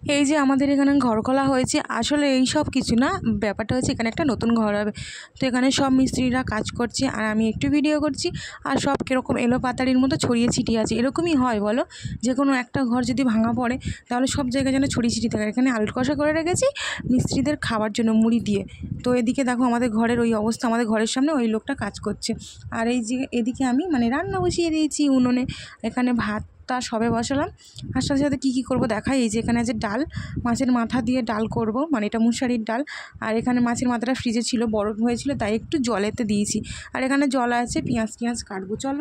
এই যে আমাদের এখানে ঘর খোলা হয়েছে, আসলে এই সব কিছু না, ব্যাপারটা হচ্ছে এখানে একটা নতুন ঘর হবে। তো এখানে সব মিস্ত্রিরা কাজ করছে আর আমি একটু ভিডিও করছি। আর সব কীরকম এলো পাতাড়ির মতো ছড়িয়ে ছিটিয়ে আছে। এরকমই হয় বলো, যে কোনো একটা ঘর যদি ভাঙা পড়ে তাহলে সব জায়গায় যেন ছড়িয়ে ছিটিয়ে থাকে। এখানে আলু কষা করে রেখেছি মিস্ত্রিদের খাবার জন্য মুড়ি দিয়ে। তো এদিকে দেখো আমাদের ঘরের ওই অবস্থা, আমাদের ঘরের সামনে ওই লোকটা কাজ করছে। আর এই যে এদিকে আমি রান্না বসিয়ে দিয়েছি উনুনে। এখানে ভাতটা সবে বসালাম। আর সাথে সাথে কী করবো দেখাই। এই যে এখানে আছে ডাল, মাছের মাথা দিয়ে ডাল করব, এটা মুসারির ডাল। আর এখানে মাছের মাথাটা ফ্রিজে ছিল, বরফ হয়েছিল, তাই একটু জলেতে দিয়েছি। আর এখানে জল আছে, পেঁয়াজ কাটবো, চলো।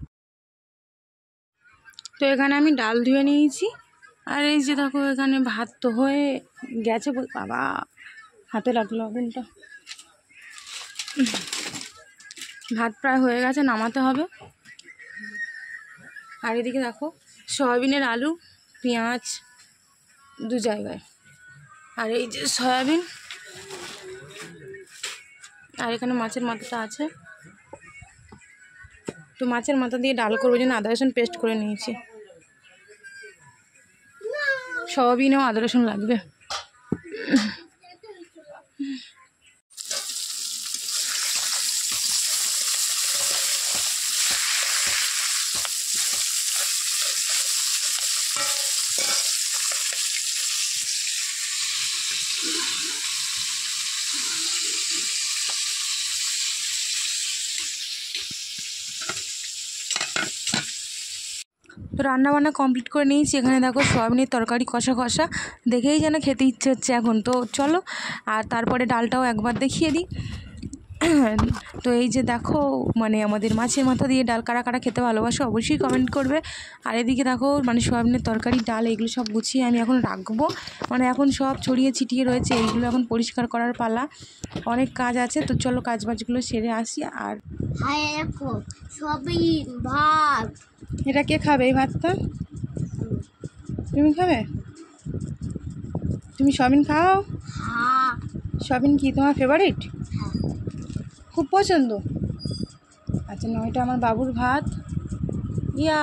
তো এখানে আমি ডাল ধুয়ে নিয়েছি। আর এই যে দেখো এখানে ভাত তো হয়ে গেছে। বাবা, হাতে লাগলো আগুনটা। ভাত প্রায় হয়ে গেছে, নামাতে হবে। আর এদিকে দেখো সয়াবিনের আলু, পেঁয়াজ দু জায়গায়। আর এই যে সয়াবিন, আর এখানে মাছের মাথাটা আছে। তো মাছের মাথা দিয়ে ডাল করবো, জন্য আদা রসুন পেস্ট করে নিয়েছি। সয়াবিনেও আদা রসুন লাগবে। তো রান্নাবান্না কমপ্লিট করে নিয়েছি। এখানে দেখো সয়াবিনের তরকারি কষা কষা, দেখেই যেন খেতে ইচ্ছে হচ্ছে এখন। তো চলো, আর তারপরে ডালটাও একবার দেখিয়ে দিই। তো এই যে দেখো আমাদের মাছের মাথা দিয়ে ডাল কারা কারা খেতে ভালোবাসো অবশ্যই কমেন্ট করবে। আর এদিকে দেখো সয়াবিনের তরকারি, ডাল এগুলো সব গুছিয়ে আমি এখন রাখবো। এখন সব ছড়িয়ে ছিটিয়ে রয়েছে, এইগুলো এখন পরিষ্কার করার পালা। অনেক কাজ আছে, তো চলো কাজবাজগুলো সেরে আসি। আর সয়াবিন ভাত, এটা কে খাবে এই ভাতটা? তুমি খাবে? তুমি সয়াবিন খাও? হ্যাঁ। সয়াবিন কি তোমার ফেভারিট? খুব পছন্দ? আচ্ছা, নয়টা আমার বাবুর ভাত। ইয়া,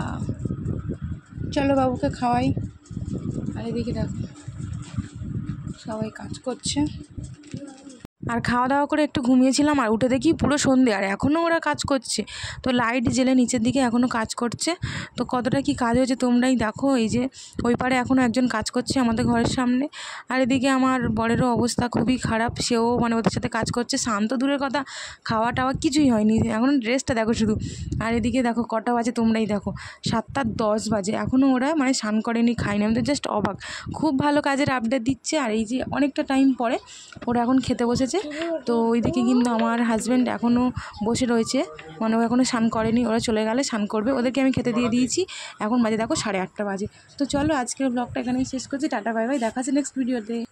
চলো বাবুকে খাওয়াই। আর এদিকে দেখো সবাই কাজ করছে। আর খাওয়া দাওয়া করে একটু ঘুমিয়েছিলাম, আর উঠে দেখি পুরো সন্ধে, আর এখনও ওরা কাজ করছে। তো লাইট জেলে নিচের দিকে এখনও কাজ করছে। তো কতটা কি কাজ হয়েছে তোমরাই দেখো। এই যে ওই পারে এখনও একজন কাজ করছে আমাদের ঘরের সামনে। আর এদিকে আমার বরেরও অবস্থা খুবই খারাপ, সেও ওদের সাথে কাজ করছে। শান্ত দূরের কথা, খাওয়া টাওয়া কিছুই হয়নি, এখন ড্রেসটা দেখো শুধু। আর এদিকে দেখো কটা বাজে তোমরাই দেখো, 7:10 বাজে, এখনও ওরা স্নান করেনি, খায়নি। আমাদের জাস্ট অবাক, খুব ভালো কাজের আপডেট দিচ্ছে। আর এই যে অনেকটা টাইম পরে ওরা এখন খেতে বসেছে। তো ওইদিকে কিন্তু আমার হাজব্যান্ড এখনও বসে রয়েছে, ও এখনও স্নান করেনি। ওরা চলে গেলে স্নান করবে, ওদেরকে আমি খেতে দিয়ে দিয়েছি। এখন বাজে দেখো 8:30 বাজে। তো চলো আজকের ব্লগটা এখানেই শেষ করছি। টাটা বাই বাই, দেখা হচ্ছে নেক্সট ভিডিওতে।